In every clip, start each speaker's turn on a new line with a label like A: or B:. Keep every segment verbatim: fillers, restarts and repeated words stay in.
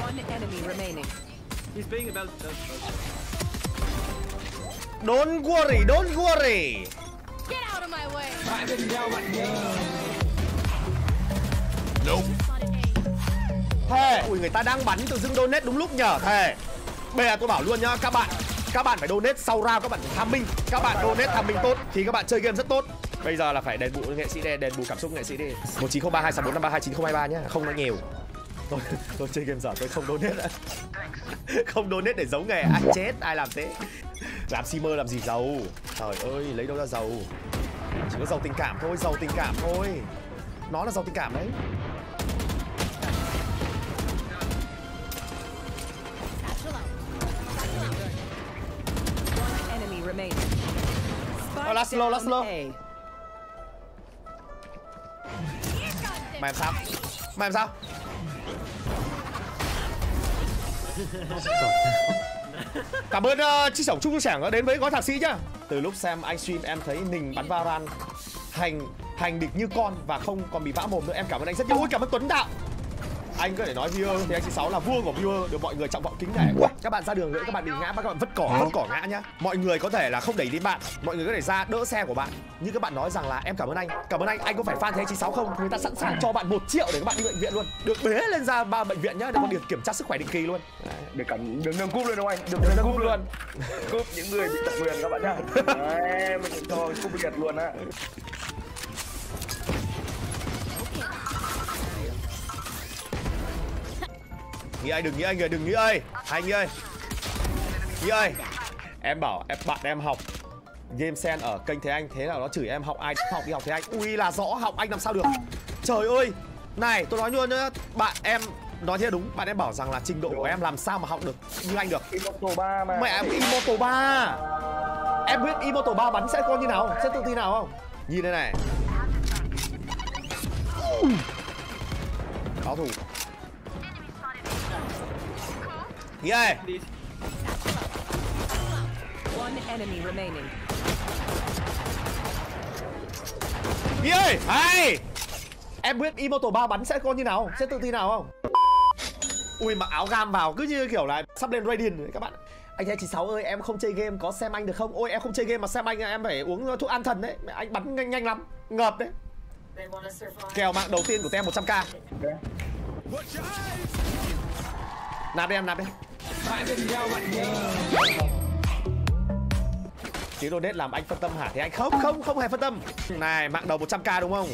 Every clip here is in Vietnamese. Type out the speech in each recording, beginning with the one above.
A: One enemy remaining.
B: He's being about.
C: Don't worry, don't worry.
A: Get out of my way.
C: Nope. Thề, ui người ta đang bắn tự dưng donate đúng lúc nhở thề. Bây giờ tôi bảo luôn nhá các bạn, các bạn phải donate sau round, các bạn tham minh, các bạn donate tham minh tốt thì các bạn chơi game rất tốt. Bây giờ là phải đền bù nghệ sĩ đi, đền bù cảm xúc nghệ sĩ đi. một chín không ba hai sáu bốn năm ba hai chín không hai ba nhá, không nói nhiều. Tôi tôi chơi game dở tôi không donate nữa. Không donate để giấu nghề, ai chết ai làm thế. Làm streamer làm gì giàu. Trời ơi, lấy đâu ra giàu. Chỉ có giàu tình cảm thôi, giàu tình cảm thôi. Nó là giàu tình cảm đấy. Oh, last slow, last slow. Mày làm sao? Mày làm sao? Cảm ơn uh, Chi Sổng Trung Sảng đã đến với gói thạc sĩ nhá. Từ lúc xem anh stream em thấy Nình bắn Valorant hành hành địch như con và không còn bị vã mồm nữa. Em cảm ơn anh rất nhiều. Ôi cảm ơn Tuấn Đạo. Anh có thể nói viewer thì anh chín sáu là vua của viewer, được mọi người trọng vọng kính nể. Các bạn ra đường nữa các bạn bị ngã, các bạn vứt cỏ, vứt cỏ ngã nhá. Mọi người có thể là không đẩy đến bạn, mọi người có thể ra đỡ xe của bạn. Nhưng các bạn nói rằng là em cảm ơn anh, cảm ơn anh, anh có phải fan thế chín sáu không? Người ta sẵn sàng cho bạn một triệu để các bạn đi bệnh viện luôn, được bế lên ra ba bệnh viện nhá, để còn được kiểm tra sức khỏe định kỳ luôn.
D: Để cầm đường đường cúp luôn đúng không anh? Đường đường cúp luôn. Cúp những người bị tật nguyền các bạn nhá. Đấy, mình cho cúp biệt luôn á.
C: Nghĩ ơi, đừng nghĩ anh ơi, đừng nghĩ ơi. Anh nghĩ ơi. Nghĩ ơi. Em bảo em bạn em học game sen ở kênh Thế Anh, thế là nó chửi em học ai học đi học Thế Anh. Ui là rõ, học anh làm sao được. Trời ơi. Này, tôi nói luôn nữa, bạn em nói thế đúng, bạn em bảo rằng là trình độ của em làm sao mà học được như anh được.
D: Immortal ba mà.
C: Mẹ em Immortal ba. Em biết Immortal ba bắn sẽ có như nào, sẽ tự tin nào không? Nhìn đây này. Báo thủ. Nghĩ ơi. Nghĩ ơi, hay. Em biết Immortal ba bắn sẽ có như nào, sẽ tự tin nào không? Ui mặc áo gam vào cứ như kiểu là sắp lên Radiant đấy các bạn. Anh thấy chín sáu ơi, em không chơi game có xem anh được không? Ôi em không chơi game mà xem anh em phải uống thuốc an thần đấy. Anh bắn nhanh nhanh lắm, ngợp đấy. Kèo mạng đầu tiên của tem một trăm k. Nạp đi em, nạp đi. Tiếng donate làm anh phân tâm hả? Thế anh không, không, không hề phân tâm. Này, mạng đầu một trăm k đúng không?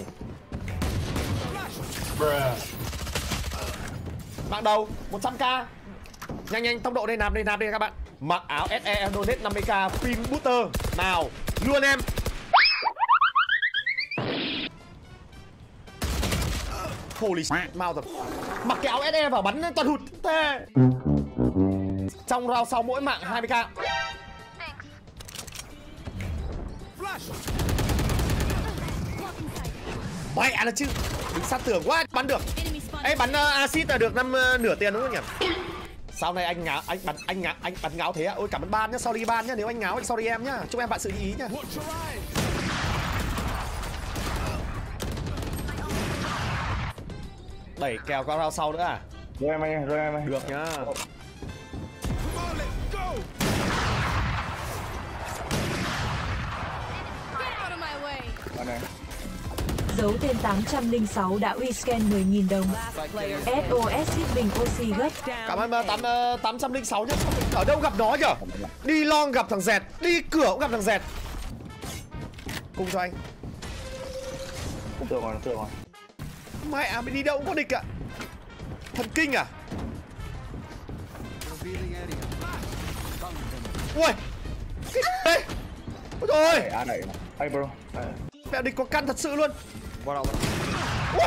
C: Mạng đầu một trăm k. Nhanh nhanh, tốc độ đây, nạp đi, nạp đi các bạn. Mặc áo ét e donate năm mươi k, pin booster. Nào, luôn em. Holy shit, mau rồi. Mặc cái áo ét e vào bắn toàn hụt. Thế. Trong round sau mỗi mạng hai mươi k. Mẹ là chứ. Đứng sát tường quá, bắn được. Ê bắn uh, acid là được năm uh, nửa tiền đúng không nhỉ? Sau này anh ngáo, anh bắn anh ngáo, anh bắn ngáo thế à? Ôi cảm ơn ban nhá, sorry ban nhá, nếu anh ngáo anh sorry em nhá. Chúc em bạn sự ý nhá. Đẩy kèo qua round sau nữa à?
D: Rồi em anh, rồi em anh.
C: Được nhá.
E: Dấu tên tám trăm lẻ sáu đã uy scan mười nghìn đồng. ét ô ét shipping oxy gấp.
C: Cảm ơn tám trăm lẻ sáu nhá. Ở đâu gặp nó nhở? Đi long gặp thằng dẹt, đi cửa cũng gặp thằng dẹt. Cung cho anh.
D: Không tưởng rồi, tưởng rồi.
C: Mẹ à, mình đi đâu cũng có địch ạ. Thần kinh à? Ui. Ê. Ôi trời ơi.
D: À đẩy. Hey bro.
C: Mẹ địch có căn thật sự luôn. Ui.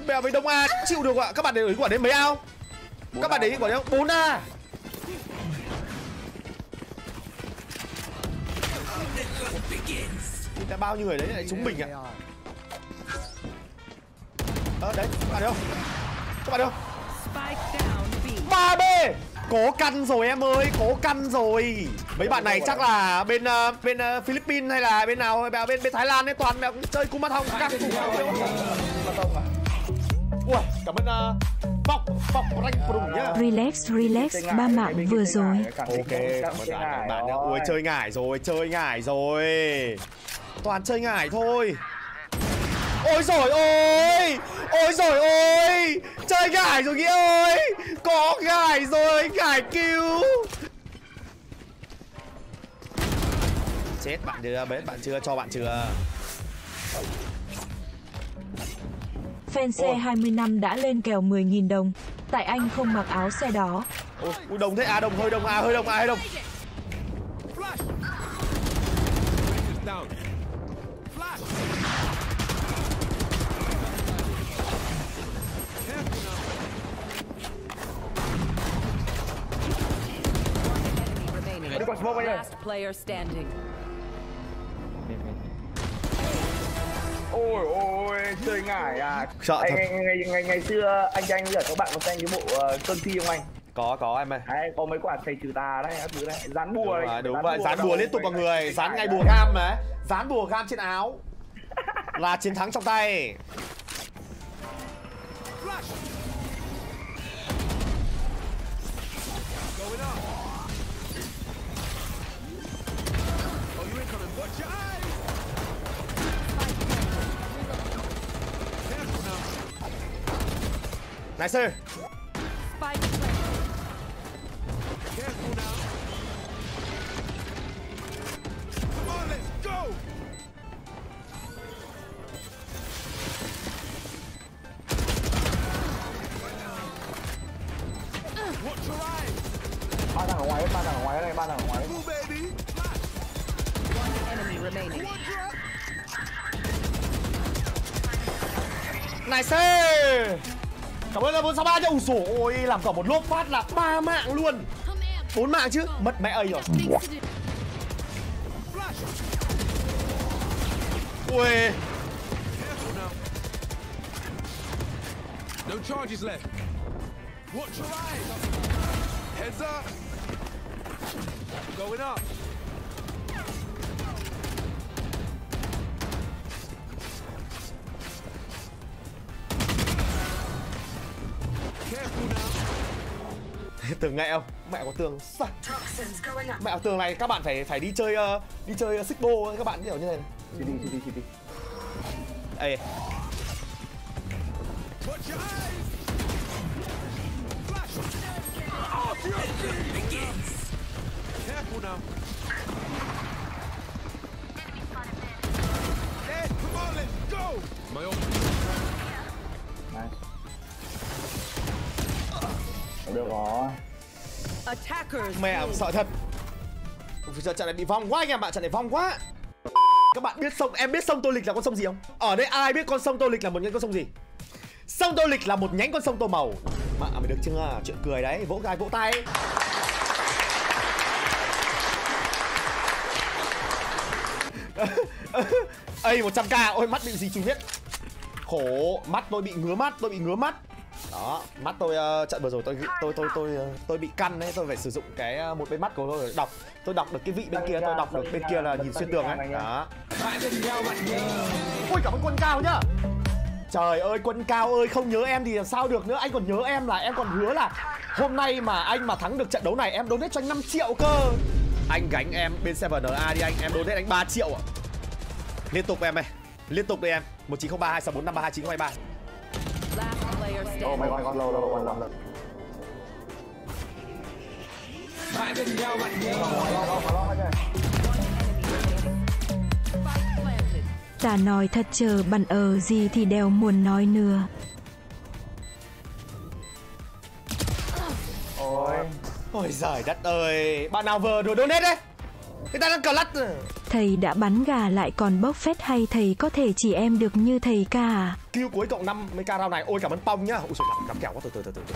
C: bèo với Đông A chịu được ạ. Các bạn để ý quả đến mấy ao? Các bạn để ý quả đấy không? bốn A. Đã bao nhiêu người đấy lại trúng mình ạ. Ờ đấy, các bạn thấy không? Các bạn thấy không? ba B. Có căn rồi em ơi, có căn rồi. Mấy bạn này chắc là bên uh, bên uh, Philippines hay là bên nào, bên bên Thái Lan ấy, toàn mẹ chơi cung ma thông các thủ. Ui, cảm ơn uh, Phong Phong Ranh Prung nhá.
E: Relax relax ba mạng vừa rồi.
C: Ok, cảm ơn bạn bạn nhá. Ui chơi ngải rồi, chơi ngải rồi. Toàn chơi ngải thôi. Ôi rồi ôi, ôi rồi ôi, chơi ngải rồi Nghĩa ơi, có ngải rồi, ngải cứu. Chết bạn chưa, bết bạn chưa, cho bạn chưa.
E: Fan xe hai mươi năm đã lên kèo mười nghìn đồng. Tại anh không mặc áo xe đó.
C: Ôi đồng thế à, đồng hơi đồng à, hơi đồng à, hơi đồng.
A: Last player standing.
D: Ôi ôi chơi ngải à.
C: Sợ
D: anh,
C: thật.
D: ngày, ngày, ngày, ngày xưa anh anh với các bạn có xem cái bộ uh, Sơn Phi không anh?
C: Có có em ơi.
D: Đấy, có mấy quả thầy trừ tà đấy, các thứ đấy, dán bùa
C: Đúng,
D: đấy.
C: rồi, đúng vậy, dán bùa liên tục vào người, dán ngay bùa gam đấy, dán bùa gam trên áo là chiến thắng trong tay. Nice sir.
A: Spike planted.
B: Careful now. Come on, let's go. Watch your eyes.
D: Ba thằng ở ngoài, ba thằng ở ngoài đây, ba thằng ở ngoài.
B: Move, baby.
A: One enemy remaining.
C: Nice. Cảm ơn là bốn sáu ba cho. Ui dồi ôi, làm cả một lốp phát là ba mạng luôn. Bốn mạng chứ, mất mẹ ơi rồi. Ui.
B: Careful now. No charges left. Watch your eyes. Heads up. Going up. Careful now.
C: Tường nghe không? Mẹ có tường. Mẹ có tường này các bạn phải phải đi chơi uh, đi chơi uh, Xích Bô các bạn kiểu như này.
D: Đi đi đi đi đi.
C: Ê.
B: Watch your eyes. Flash. Off your feet. Careful now. Hey, come on, let's go. My own.
D: Nice. Được rồi.
A: Attackers.
C: Mẹ sợ thật. Ui, trận này bị vong quá anh em ạ, trận này vong quá. Các bạn biết sông, em biết sông Tô Lịch là con sông gì không? Ở đây ai biết con sông Tô Lịch là một nhánh con sông gì? Sông Tô Lịch là một nhánh con sông Tô Màu. Mà à, mày được chưa? Chuyện cười đấy, vỗ tay vỗ tay. Ây một trăm k, ôi mắt bị gì chú biết. Khổ, mắt tôi bị ngứa mắt, tôi bị ngứa mắt. Đó, mắt tôi uh, trận vừa rồi tôi tôi tôi tôi tôi, tôi bị căn đấy, tôi phải sử dụng cái uh, một bên mắt của tôi để đọc, tôi đọc được cái vị bên kia, tôi đọc được bên kia là nhìn xuyên tường ấy. Đó. Ui cảm ơn Quân Cao nhá. Trời ơi Quân Cao ơi, không nhớ em thì làm sao được nữa, anh còn nhớ em là em còn hứa là hôm nay mà anh mà thắng được trận đấu này em donate cho anh năm triệu cơ. Anh gánh em bên seven en a đi anh, em donate anh ba triệu ạ. Liên tục em ơi, liên tục đi em. một chín không ba hai sáu bốn năm ba hai chín không hai ba.
A: Last player
D: Oh
A: standing.
D: my god, god lâu lâu lâu lâu.
A: Spike planted.
E: Ta nói thật chờ bạn ở gì thì đều muốn nói nữa.
D: Ôi.
C: Ôi giời đất ơi, bạn nào vừa rồi donate đấy. Người ta đang cờ lắt.
E: Thầy đã bắn gà lại còn bốc phét hay thầy có thể chỉ em được như thầy ca à?
C: Kill cuối cộng năm mươi k round này. Ôi cảm ơn Pong nhá. Ôi trời làm kẹo quá, từ từ từ từ.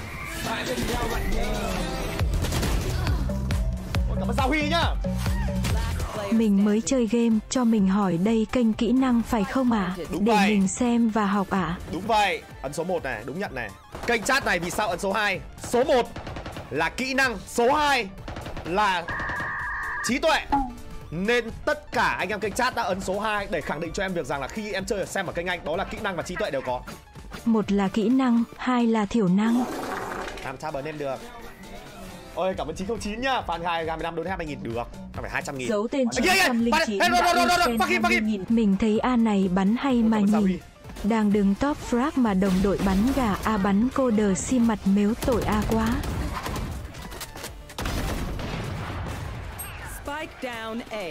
C: Ôi cảm ơn Sao Huy nhá.
E: Mình mới chơi game, cho mình hỏi đây kênh kỹ năng phải không ạ? À? Để
C: vậy.
E: mình xem và học ạ. À?
C: Đúng vậy, ấn số một này, đúng nhận này. Kênh chat này vì sao ấn số hai? Số một là kỹ năng, số hai là trí tuệ. Nên tất cả anh em kênh chat đã ấn số hai để khẳng định cho em việc rằng là khi em chơi xem ở kênh anh, đó là kỹ năng và trí tuệ đều có.
E: Một là kỹ năng, hai là thiểu năng.
C: Làm sao bờ em được. Ôi cảm ơn chín không chín nhá. Fan hai mười lăm donate hai mươi nghìn được. Nó phải hai trăm nghìn.
E: Giấu tên chín trăm linh chín hai mươi nghìn. Mình thấy A này bắn hay mà nhỉ. Đang đứng top frag mà đồng đội bắn gà A bắn cô đờ xi mặt mếu tội A quá.
A: Spike down A.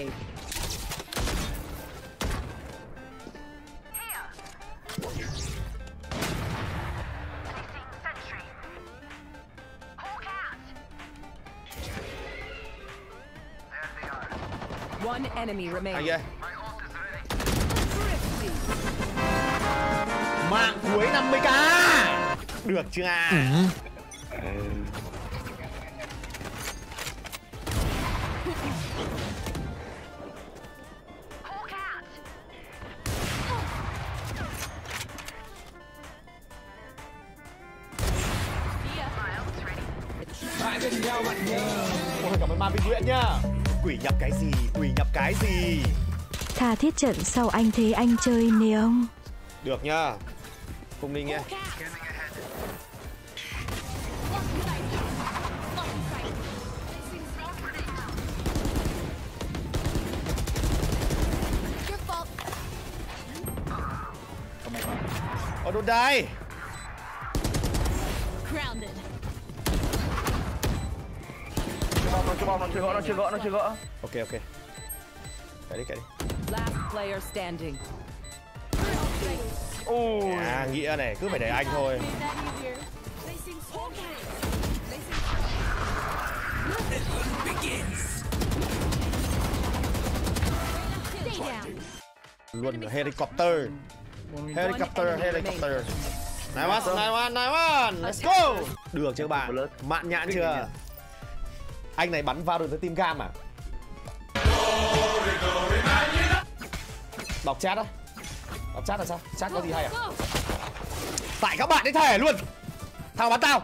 A: One enemy remaining.
C: Anh ơi. Mạng cuối năm mươi k. Được chưa à? Ừ. Ôi cảm ơn Ma Vinh Nguyễn nhá. Quỷ nhập cái gì? Quỷ nhập cái gì?
E: Tha thiết trận sau anh thế anh chơi Neon.
C: Được nhá. Phùng Ninh nhé. Ở đâu đây?
D: Nó chưa bom, nó chưa gõ, nó chưa gõ, nó chưa gõ.
C: Ok ok. Cái đi cái đi.
A: Last player standing.
D: Ôi.
C: À nghĩa này cứ phải để anh thôi. Luôn helicopter. Helicopter, helicopter. Này one, này one, này one. Let's go. Được chưa bạn? Mạn nhãn chưa? Anh này bắn vào được tới team cam à? Đọc chat á. Đọc chat là sao? Chat có gì hay à? Tại các bạn ấy thể luôn. Thằng bắn tao.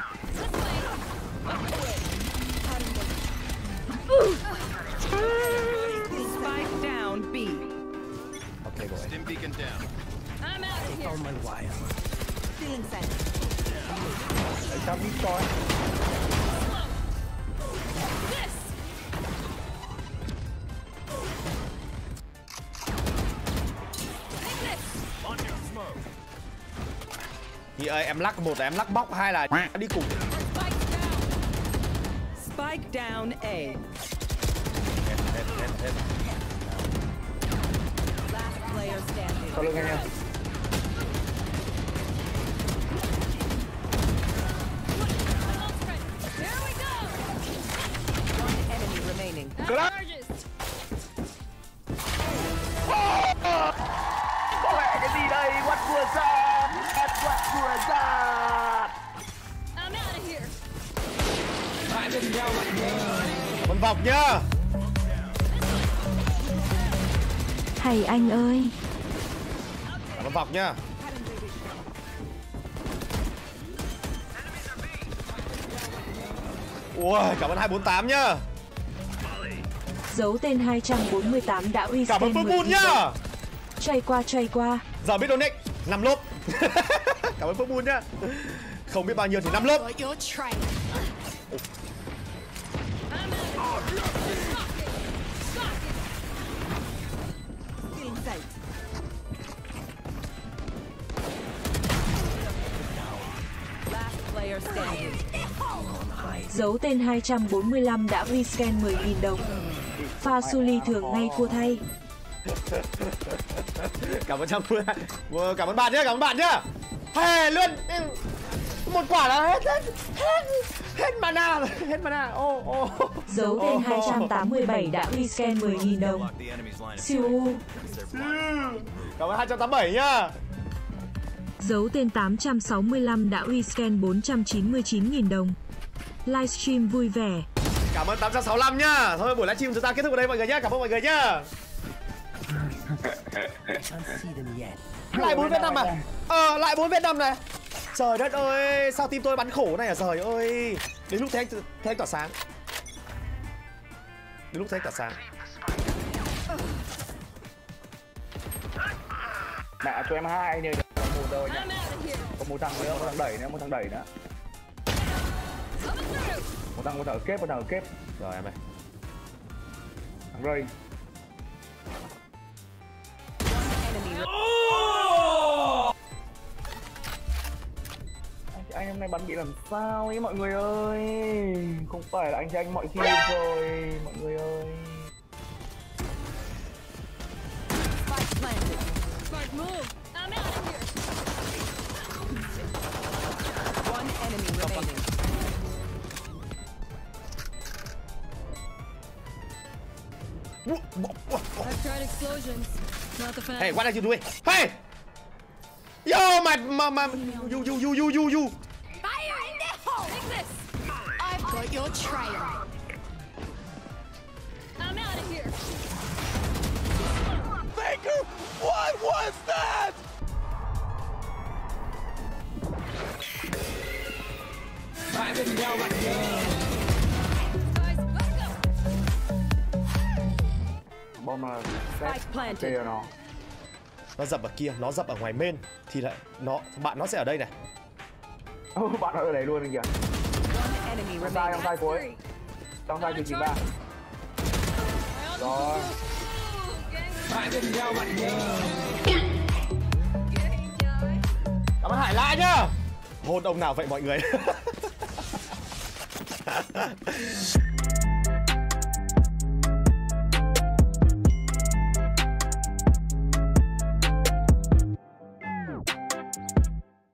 A: Spike down B.
C: Ok rồi.
B: Stim beacon down.
A: I'm out of here.
B: Oh my wire.
A: Feeling safe.
D: Tại sao biết coi?
C: Nhị ơi em lắc, một là em lắc bóc, hai là đi cùng.
A: Spike down A.
C: Hết, hết, hết, hết.
A: Last player standing.
D: Sau lưng anh em.
A: There we go. One enemy remaining.
D: Có mẹ cái gì đây? What was that? What was that?
A: I'm out of here.
C: Con vọc nhá.
E: Hay anh ơi.
C: Con vọc nhá. Ui, cảm ơn hai bốn tám nhá.
E: Giấu tên hai trăm bốn mươi tám đã uy
C: Cảm ơn
E: scan
C: Phương Bùn nhá.
E: Chay qua chay qua.
C: Giờ biết donate năm lốp. Cảm ơn Phương Bùn nhá. Không biết bao nhiêu thì năm lốp.
A: Last player standing.
E: Giấu tên hai trăm bốn mươi lăm đã uy scan mười nghìn đồng. Pha Suli thường ngay cua thay.
C: Cảm ơn trăm cảm ơn bạn nhé, cảm ơn bạn nhé. Hè luôn. Một quả là hết hết hết. Hết mana rồi, hết mana. Ô ô.
E: Dấu tên hai trăm tám mươi bảy đã uy scan mười nghìn đồng. Siêu.
C: Cảm ơn hai trăm tám mươi bảy nhá.
E: Dấu tên tám trăm sáu mươi lăm đã uy scan bốn trăm chín mươi chín nghìn đồng. Livestream vui vẻ.
C: Cảm ơn tám trăm sáu mươi lăm nhá. Thôi buổi livestream chúng ta kết thúc ở đây mọi người nhá. Cảm ơn mọi người nhá. Lại bốn Việt Nam à? Ờ, lại bốn Việt Nam này. Trời đất ơi, sao team tôi bắn khổ này à trời ơi. Đến lúc thế anh, thế anh tỏa sáng. Đến lúc thế anh tỏa sáng.
D: Mẹ cho em hai nhờ một rồi nha. Có một thằng nữa, một thằng đẩy nữa, một thằng đẩy nữa. Một thằng một thằng ở kép, một thằng ở kép.
C: Rồi em ơi.
D: Thằng Ray. Anh hôm nay bắn bị làm sao ấy mọi người ơi. Không phải là anh cho anh mọi khi rồi mọi người ơi.
A: Spike planted. Spike move. I'm out of here. One enemy remaining. I've tried explosions. Not the fan.
C: Hey, what are you doing? Hey! Yo, my, my, my, you, you, you, you, you, you.
A: Fire in the hole. Take this. I've got your trail. I'm out of here.
B: Faker, what was that? I've been down like
A: Guys, let's go.
D: Bom là
A: Spike
D: set
A: planted.
D: kia nó.
C: Nó dập ở kia, nó dập ở ngoài main thì lại nó bạn nó sẽ ở đây này.
D: Ô, bạn ở đây luôn kìa.
A: One enemy
D: Trong tay, trong
A: remaining.
D: tay cuối. Trong tay thì chín ba. Rồi.
B: I've been down like
C: Cảm ơn Hải Lãi nhá. Hôn ông nào vậy mọi người?